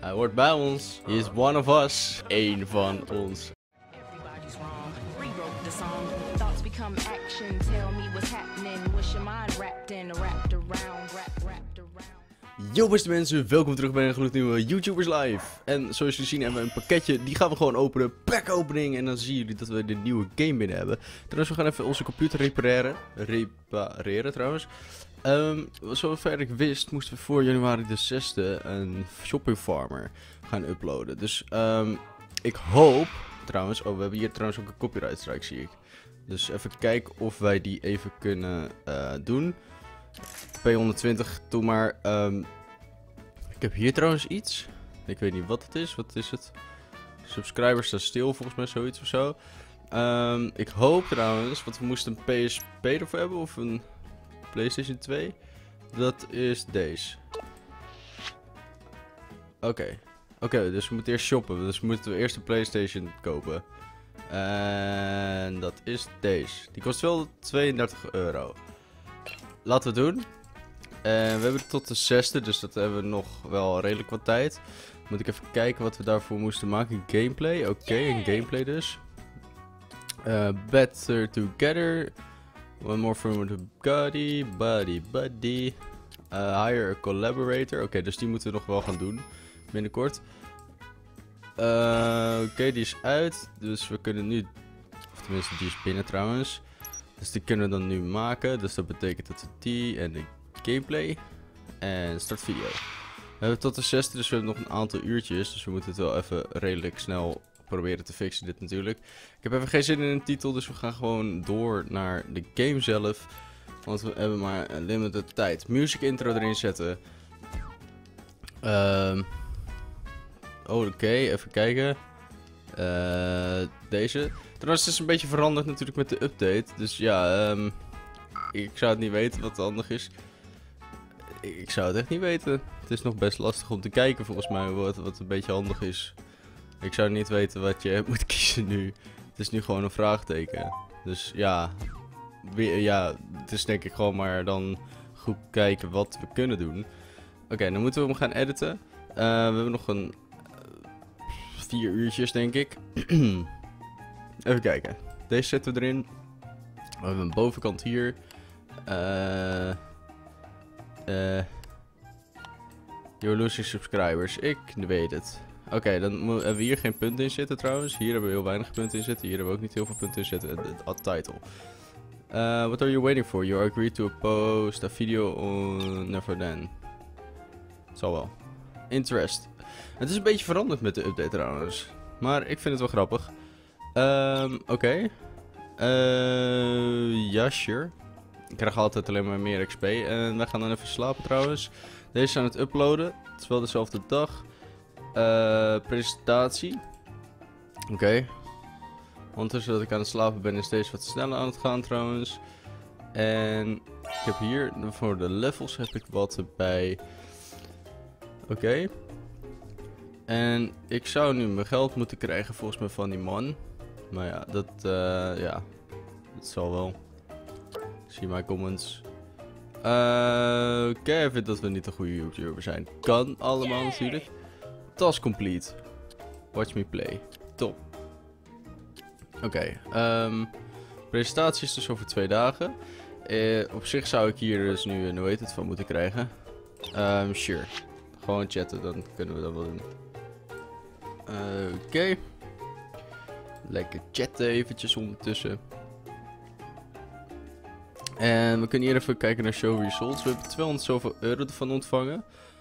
Hij hoort bij ons. He is one of us. Eén van ons. Everybody's wrong. Rewrote the song. Thoughts become action. Tell me what's happening. What's your mind wrapped in? Wrapped around. Wrapped around. Yo beste mensen, welkom terug bij een gloednieuwe YouTubers Live. En zoals jullie zien hebben we een pakketje, die gaan we gewoon openen. Packopening. En dan zien jullie dat we de nieuwe game binnen hebben. Trouwens, we gaan even onze computer repareren trouwens. Zover ik wist, moesten we voor januari de 6e een Shopping Farmer gaan uploaden. Dus ik hoop, trouwens, we hebben hier trouwens ook een copyright strike zie ik. Dus even kijken of wij die even kunnen doen. P120, doe maar. Ik heb hier trouwens iets. Ik weet niet wat het is. Wat is het? Subscribers staan stil, volgens mij zoiets of zo. Ik hoop trouwens, want we moesten een PSP ervoor hebben of een PlayStation 2. Dat is deze. Oké, dus we moeten eerst shoppen. Dus moeten we eerst een PlayStation kopen. En dat is deze. Die kost wel €32. Laten we het doen. We hebben het tot de 6e, dus dat hebben we nog wel redelijk wat tijd. Moet ik even kijken wat we daarvoor moesten maken. Gameplay, oké, een gameplay dus. Better Together. One more from the buddy. Hire a collaborator. Oké, dus die moeten we nog wel gaan doen. Binnenkort. Oké, die is uit. Dus we kunnen nu... Of tenminste, die is binnen trouwens. Dus die kunnen we dan nu maken. Dus dat betekent dat we die en de gameplay. En start video. We hebben tot de 6e, dus we hebben nog een aantal uurtjes. Dus we moeten het wel even redelijk snel proberen te fixen dit natuurlijk. Ik heb even geen zin in een titel, dus we gaan gewoon door naar de game zelf. Want we hebben maar een limited tijd. Music intro erin zetten. Oké, even kijken. Deze. Trouwens, het is een beetje veranderd natuurlijk met de update. Dus ja, ik zou het niet weten wat handig is. Ik zou het echt niet weten. Het is nog best lastig om te kijken volgens mij wat een beetje handig is. Ik zou niet weten wat je moet kiezen nu. Het is nu gewoon een vraagteken. Dus ja, het is denk ik gewoon maar dan goed kijken wat we kunnen doen. Oké, dan moeten we hem gaan editen. We hebben nog een 4 uurtjes denk ik. Even kijken. Deze zetten we erin. We hebben een bovenkant hier. You're losing subscribers. Ik weet het. Oké, dan hebben we hier geen punten in zitten trouwens. Hier hebben we heel weinig punten in zitten. Hier hebben we ook niet heel veel punten in zitten. De title. What are you waiting for? You agreed to post a video on Never Then. Zal wel. Interest. Het is een beetje veranderd met de update trouwens. Maar ik vind het wel grappig. Oké. Ja, sure. Ik krijg altijd alleen maar meer XP. En wij gaan dan even slapen trouwens. Deze zijn het uploaden. Het is wel dezelfde dag. Presentatie. Oké. Ondertussen dat ik aan het slapen ben is deze wat sneller aan het gaan trouwens. En ik heb hier voor de levels heb ik wat erbij. Oké. En ik zou nu mijn geld moeten krijgen volgens mij van die man. Maar ja, dat zal wel. Ik zie mijn comments. Oké, hij vindt dat we niet een goede YouTuber zijn. Kan allemaal natuurlijk. Task complete. Watch me play. Top. Oké. Presentatie is dus over 2 dagen. Op zich zou ik hier dus nu een hoe heet het van moeten krijgen. Sure. Gewoon chatten, dan kunnen we dat wel doen. Oké. Lekker chatten eventjes ondertussen. En we kunnen hier even kijken naar show results. We hebben 200 zoveel euro ervan ontvangen.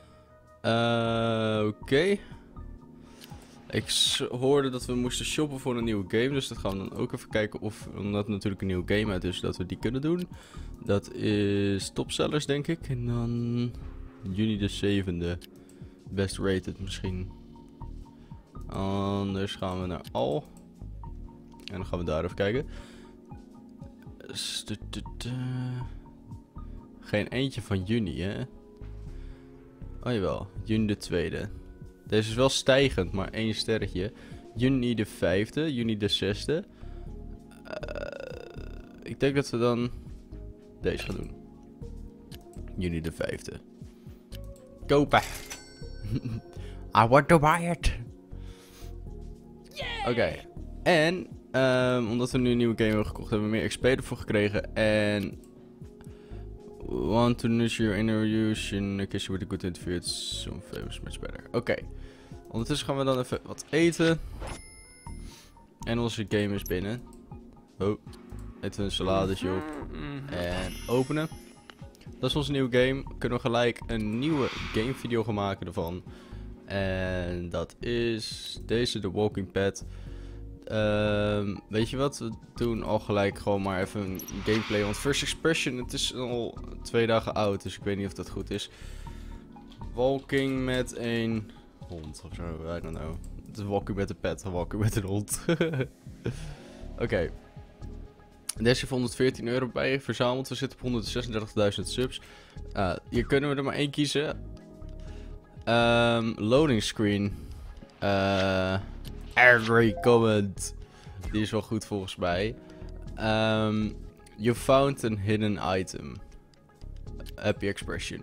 Oké. Ik hoorde dat we moesten shoppen voor een nieuwe game. Dus dat gaan we dan ook even kijken of, omdat het natuurlijk een nieuwe game uit is, dat we die kunnen doen. Dat is topsellers denk ik. En dan juni de 7e. Best rated misschien. Anders gaan we naar Al. En dan gaan we daar even kijken. Geen eentje van juni, hè? Oh jawel, juni de 2e. Deze is wel stijgend, maar 1 sterretje. Juni de 5e, juni de 6e. Ik denk dat we dan deze gaan doen. Juni de 5e. Kopen. I want to buy it. Oké. En, omdat we nu een nieuwe game hebben gekocht, hebben we meer XP ervoor gekregen. En... Want to nurture your inner use in case you with a good interview, it's some favors much better. Oké. Ondertussen gaan we dan even wat eten. En onze game is binnen. Oh. Eten we een saladetje op. En openen. Dat is onze nieuwe game. Kunnen we gelijk een nieuwe game video gaan maken ervan. En dat is deze, The Walking Pad. Weet je wat? We doen al gelijk gewoon maar even een gameplay. Want First Expression, het is al 2 dagen oud. Dus ik weet niet of dat goed is. Walking met een hond of zo. I don't know. Het is walking met een pet. Walking met een hond. Oké. Deze heeft 114 euro bij verzameld. We zitten op 136.000 subs. Hier kunnen we er maar 1 kiezen. Loading screen. Every comment. Die is wel goed volgens mij. You found a hidden item. Happy expression.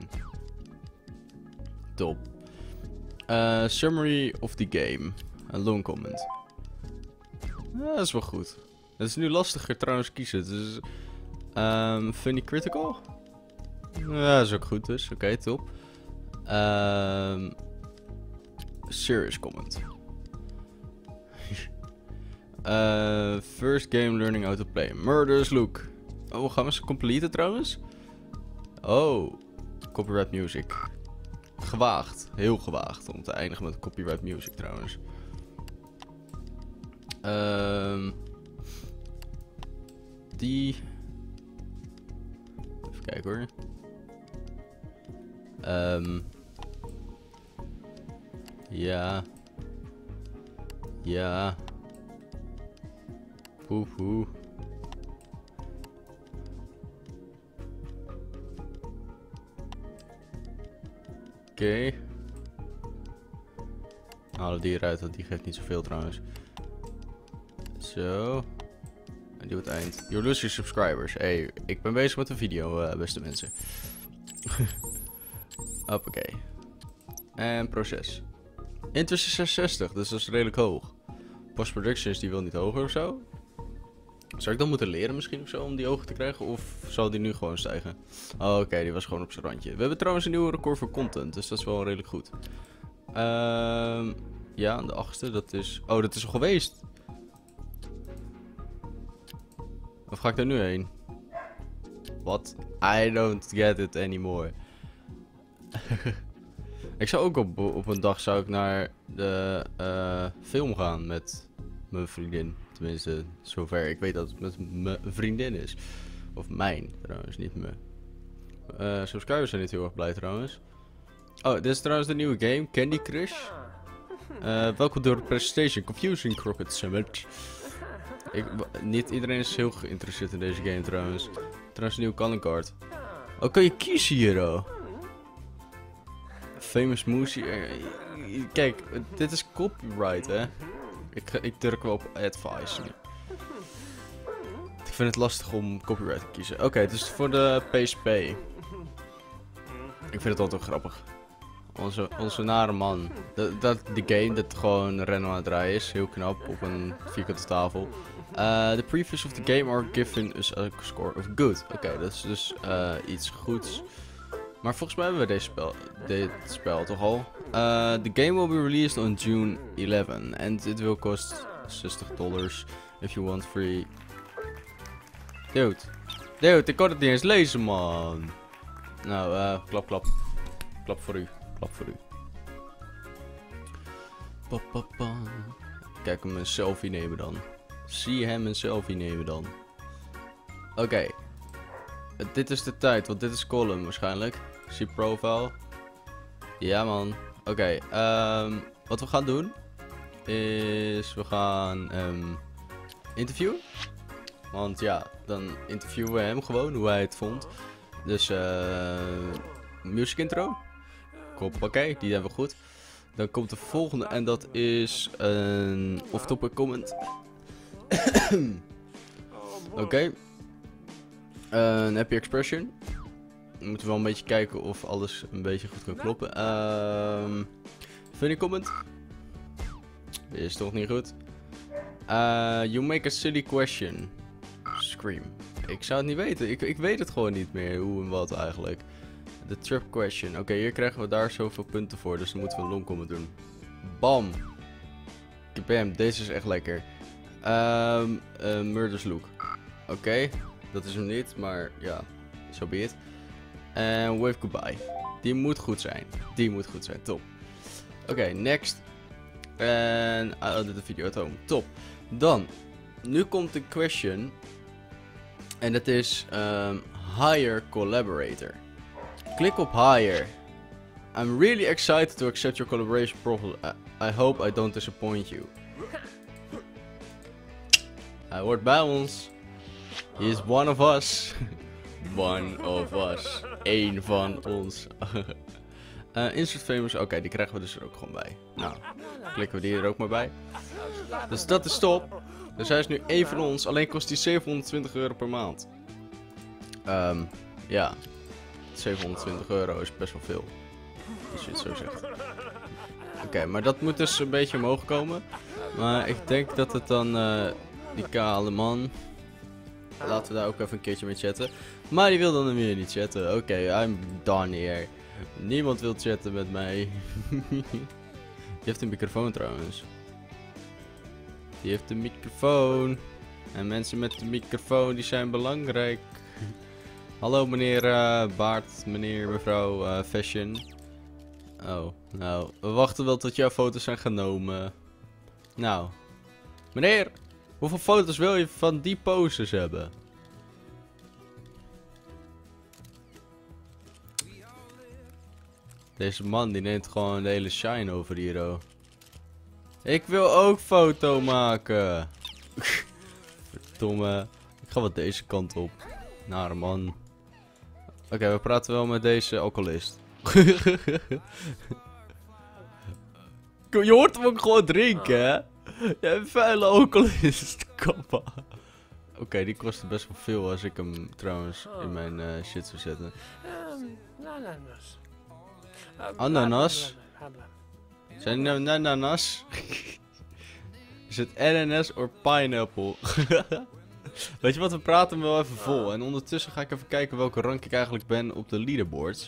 Top. Summary of the game. Een long comment. Dat is wel goed. Het is nu lastiger trouwens kiezen. Dus, funny critical? Ja, dat is ook goed dus. Oké, top. Serious comment. First game learning how to play. Murderous look. Oh, gaan we ze completen trouwens? Oh, copyright music. Gewaagd. Heel gewaagd om te eindigen met copyright music trouwens. Die... Even kijken hoor. Ja. Ja. Poepoe. Oké. Halen die eruit, want die geeft niet zoveel trouwens. Zo. En die op het eind. You lose your subscribers. Hey, ik ben bezig met een video, beste mensen. Hoppakee. En proces. Intussen 66, dus dat is redelijk hoog. Post-production is die wel niet hoger of zo. Zou ik dan moeten leren misschien of zo om die hoger te krijgen? Of zal die nu gewoon stijgen? Oh, oké, die was gewoon op zijn randje. We hebben trouwens een nieuwe record voor content, dus dat is wel redelijk goed. Ja, de 8e, dat is... Oh, dat is al geweest. Of ga ik daar nu heen? What? I don't get it anymore. Ik zou ook op een dag zou ik naar de film gaan met mijn vriendin. Tenminste, zover ik weet dat het met mijn vriendin is. Of mijn, trouwens, niet me. Subscribers zijn niet heel erg blij trouwens. Oh, dit is trouwens de nieuwe game, Candy Crush. Welkom door de presentation, Confusing Crockett Summit. Niet iedereen is heel geïnteresseerd in deze game trouwens. Trouwens, een nieuwe calling card. Oh, kan je kiezen hier, oh? Famous Moosey. Kijk, dit is copyright, hè? Ik druk wel op advice nu. Ik vind het lastig om copyright te kiezen. Oké, het is voor de PSP. Ik vind het altijd grappig. Onze nare man. Die game dat gewoon rennen aan het draaien is. Heel knap op een vierkante tafel. The previews of the game are given us a score of good. Oké, dat is dus iets goeds. Maar volgens mij hebben we dit spel toch al. The game will be released on June 11. And it will cost $60 if you want free. Dude, ik kon het niet eens lezen, man. Nou, klap. Klap voor u. Klap voor u. Kijk hem een selfie nemen dan. Zie hem een selfie nemen dan. Oké. Dit is de tijd, want dit is column waarschijnlijk. See profile. Ja man. Oké, wat we gaan doen is we gaan interviewen. Want ja, dan interviewen we hem gewoon hoe hij het vond. Dus music intro. Hoppakee, die hebben we goed. Dan komt de volgende en dat is een off-topic comment. Oké. Een happy expression. We moeten wel een beetje kijken of alles een beetje goed kan kloppen. Funny comment? Is toch niet goed? You make a silly question. Scream. Ik zou het niet weten. Ik weet het gewoon niet meer. Hoe en wat eigenlijk. The trap question. Oké, hier krijgen we daar zoveel punten voor. Dus dan moeten we een long comment doen. Bam. Bam. Deze is echt lekker. Murder's Look. Oké. Dat is hem niet. Maar ja. So be it. En wave goodbye. Die moet goed zijn. Die moet goed zijn. Top. Oké, next. En I did the video at home. Top. Dan. Nu komt de question. En dat is hire collaborator. Klik op hire. I'm really excited to accept your collaboration proposal. I hope I don't disappoint you. Hij hoort bij ons. He is one of us. One of us. Eén van ons. Insert famous. Oké, die krijgen we dus er ook gewoon bij. Nou, klikken we die er ook maar bij. Dus dat is top. Dus hij is nu één van ons. Alleen kost hij 720 euro per maand. Ja. 720 euro is best wel veel. Als je het zo zegt. Oké, maar dat moet dus een beetje omhoog komen. Maar ik denk dat het dan... die kale man... Laten we daar ook even een keertje mee chatten. Maar die wil dan weer niet chatten. Oké, I'm done here. Niemand wil chatten met mij. Die heeft een microfoon trouwens. Die heeft een microfoon. En mensen met de microfoon die zijn belangrijk. Hallo meneer Baart, meneer, mevrouw Fashion. Oh, nou, we wachten wel tot jouw foto's zijn genomen. Nou, meneer, hoeveel foto's wil je van die poses hebben? Deze man die neemt gewoon de hele shine over hier, oh. Ik wil ook foto maken. Verdomme. Ik ga wat deze kant op. Nare man. Oké, we praten wel met deze alcoholist. Je hoort hem ook gewoon drinken, hè? Ja, een vuile alcoholist. Kappa. Oké, die kostte best wel veel als ik hem trouwens in mijn shit zou zetten. Ananas. Ananas? Zijn er nou ananas? Is het ananas of pineapple? Weet je wat, we praten hem wel even vol. En ondertussen ga ik even kijken welke rank ik eigenlijk ben op de leaderboards.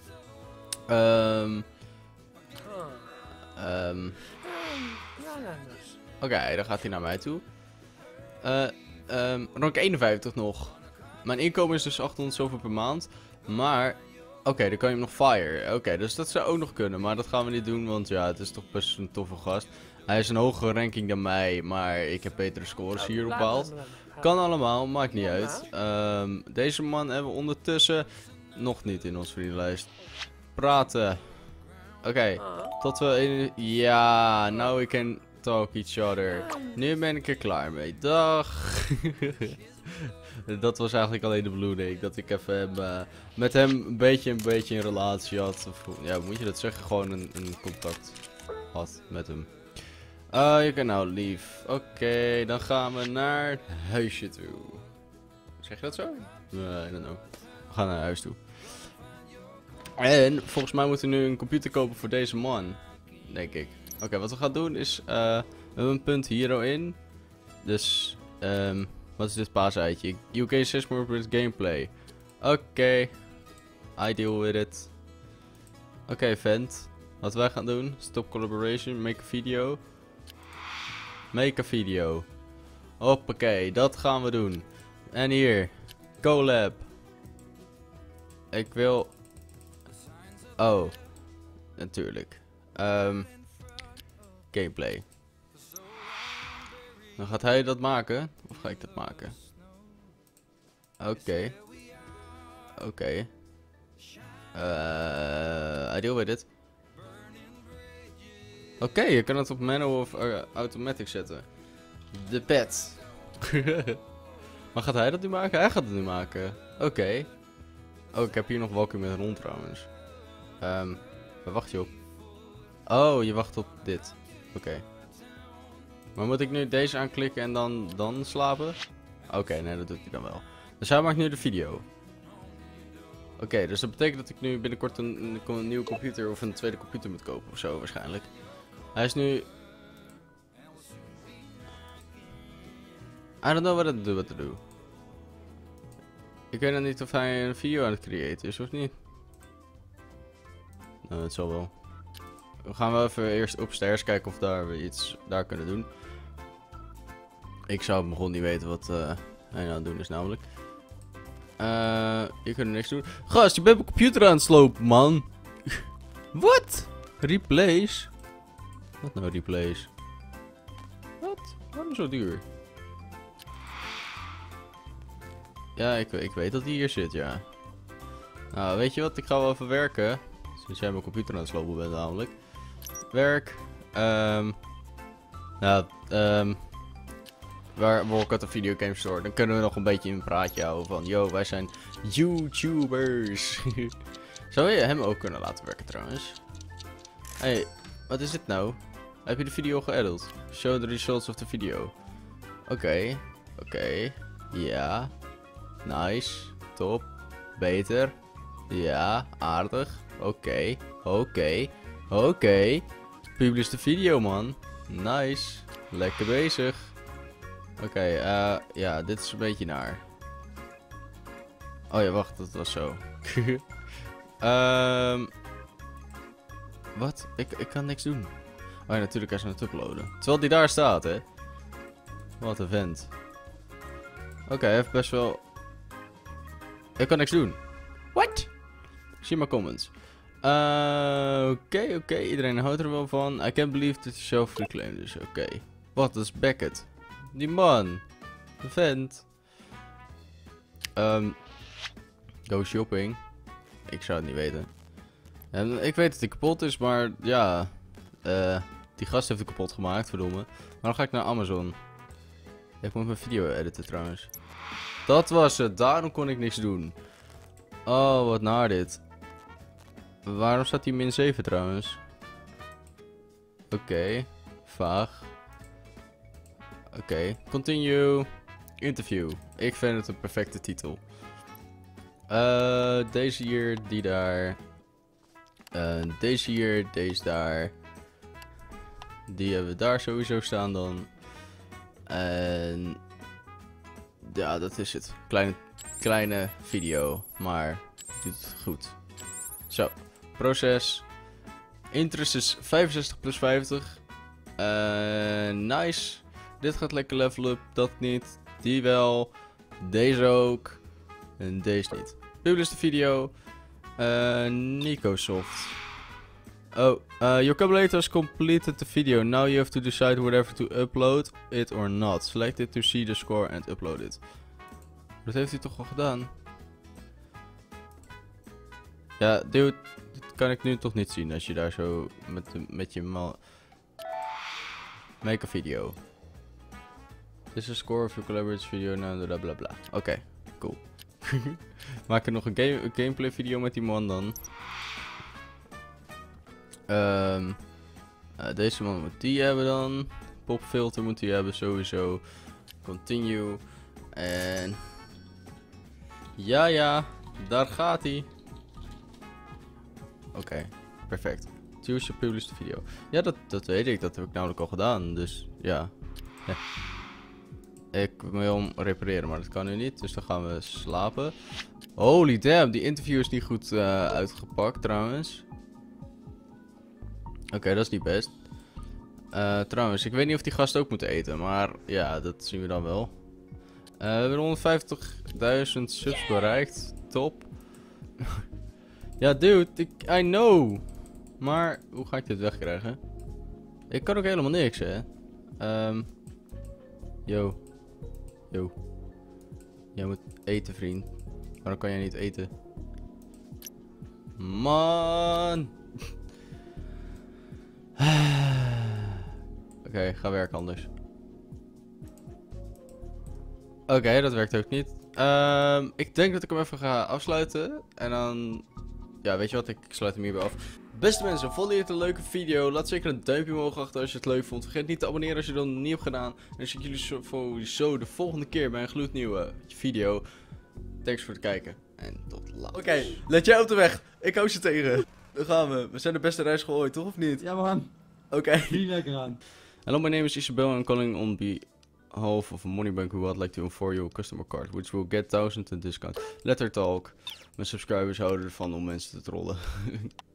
Oké, dan gaat hij naar mij toe. Rank 51 nog. Mijn inkomen is dus 800 zoveel per maand. Maar, oké, dan kan je hem nog fire. Oké, dus dat zou ook nog kunnen. Maar dat gaan we niet doen, want ja, het is toch best een toffe gast. Hij is een hogere ranking dan mij, maar ik heb betere scores hier bepaald. Kan allemaal, maakt niet uit. Deze man hebben we ondertussen nog niet in onze vriendenlijst. Praten. Oké, tot we... Ja, now we can talk each other. Nu ben ik er klaar mee. Dag. Dat was eigenlijk alleen de bedoeling. Dat ik even met hem een beetje een relatie had. Of, ja, moet je dat zeggen? Gewoon een contact had met hem. Je kan nou lief. Oké, dan gaan we naar het huisje toe. Zeg je dat zo? Nee, dan ook. We gaan naar huis toe. En volgens mij moeten we nu een computer kopen voor deze man. Denk ik. Oké, wat we gaan doen is... we hebben een punt hier in. Dus... wat is dit paaseitje? You gain 6 more with gameplay. Oké. I deal with it. Oké, vent. Wat wij gaan doen. Stop collaboration. Make a video. Make a video. Hoppakee, dat gaan we doen. En hier. Collab. Ik wil... Oh. Natuurlijk. Gameplay. Dan gaat hij dat maken. Of ga ik dat maken? Oké. Oké. I deal with it. Oké, je kan het op manual of automatic zetten. De pet. Maar gaat hij dat nu maken? Hij gaat het nu maken. Oké. Oh, ik heb hier nog welke met rond trouwens. Waar wacht je op? Oh, je wacht op dit. Oké. Maar moet ik nu deze aanklikken en dan slapen? Oké, nee, dat doet hij dan wel. Dus hij maakt nu de video. Oké, dus dat betekent dat ik nu binnenkort een nieuwe computer of een tweede computer moet kopen of zo waarschijnlijk. Hij is nu... I don't know what to do. Ik weet nog niet of hij een video aan het creëren is of niet. Nou, het zal wel. We gaan wel even eerst upstairs kijken of we iets daar kunnen doen. Ik zou begon niet weten wat hij nou aan het doen is namelijk. Je kunt niks doen. Gast, je bent mijn computer aan het slopen, man. Wat? Replace? Wat nou replace? Wat? Waarom zo duur? Ja, ik weet dat hij hier zit, ja. Nou, weet je wat? Ik ga wel even werken. Sinds jij mijn computer aan het slopen bent namelijk. Werk. Waar word ik uit de videogame store? Dan kunnen we nog een beetje een praatje houden van... Yo, wij zijn YouTubers. Zou je hem ook kunnen laten werken trouwens? Hey, wat is dit nou? Heb je de video geëdit? Show the results of the video. Oké. Ja. Nice. Top. Beter. Ja. Aardig. Oké. Publish de video, man. Nice. Lekker bezig. Oké, ja, dit is een beetje naar. Oh ja, wacht, dat was zo. Wat? Ik kan niks doen. Oh ja, natuurlijk hij is aan het uploaden. Terwijl die daar staat, hè. Wat een vent. Oké, hij heeft best wel... Ik kan niks doen. What? Zie maar comments. Oké, iedereen houdt er wel van. I can't believe that the show reclaimed is. Oké. Wat, dat is Beckett. Die man. De vent. Go shopping. Ik zou het niet weten. En ik weet dat hij kapot is, maar ja. Die gast heeft het kapot gemaakt, verdomme. Maar dan ga ik naar Amazon. Ik moet mijn video editen trouwens. Dat was het, daarom kon ik niks doen. Oh, wat naar dit. Waarom staat hij min 7 trouwens? Oké, vaag. Oké, continue. Interview. Ik vind het een perfecte titel. Deze hier, die daar. Deze hier, deze daar. Die hebben we daar sowieso staan dan. En ja, dat is het. Kleine video, maar doet het goed. Zo, proces. Interest is 65 plus 50. Nice. Dit gaat lekker level up, dat niet. Die wel. Deze ook. En deze niet. Publish de video. Nicosoft. Oh, your calculator has completed the video. Now you have to decide whether to upload it or not. Select it to see the score and upload it. Dat heeft hij toch al gedaan? Ja, dude, dit kan ik nu toch niet zien als je daar zo met je make a video. This is a score of your collaborative video, nou bla bla bla. Oké, cool. Maak er nog een gameplay video met die man dan. Deze man moet die hebben dan. Popfilter moet die hebben sowieso. Continue. En... Ja, daar gaat hij. Oké, perfect. Choose to publish the video. Ja, dat weet ik. Dat heb ik namelijk al gedaan. Dus ja. Ik wil hem repareren, maar dat kan nu niet. Dus dan gaan we slapen. Holy damn, die interview is niet goed uitgepakt trouwens. Oké, dat is niet best. Trouwens, ik weet niet of die gast ook moet eten. Maar ja, dat zien we dan wel. We hebben 150.000 subs bereikt. Top. Ja, dude, I know. Maar hoe ga ik dit wegkrijgen? Ik kan ook helemaal niks, hè. Yo. Jij moet eten, vriend. Waarom kan jij niet eten? Man. Oké, ga werken anders. Oké, dat werkt ook niet. Ik denk dat ik hem even ga afsluiten. En dan... Ja, weet je wat? Ik sluit hem hierbij af. Beste mensen, vond je het een leuke video? Laat zeker een duimpje omhoog achter als je het leuk vond. Vergeet niet te abonneren als je dat nog niet hebt gedaan. En dan zie ik jullie sowieso de volgende keer bij een gloednieuwe video. Thanks voor het kijken. En tot later. Oké, let jij op de weg. Ik hou ze tegen. Daar gaan we. We zijn de beste reis ooit, toch of niet? Ja man, Oké. die lekker aan. Hello, my name is Isabel. I'm calling on behalf of a money bank who would like to offer you a customer card, which will get 1000 in discount. Letter talk. Mijn subscribers houden ervan om mensen te trollen.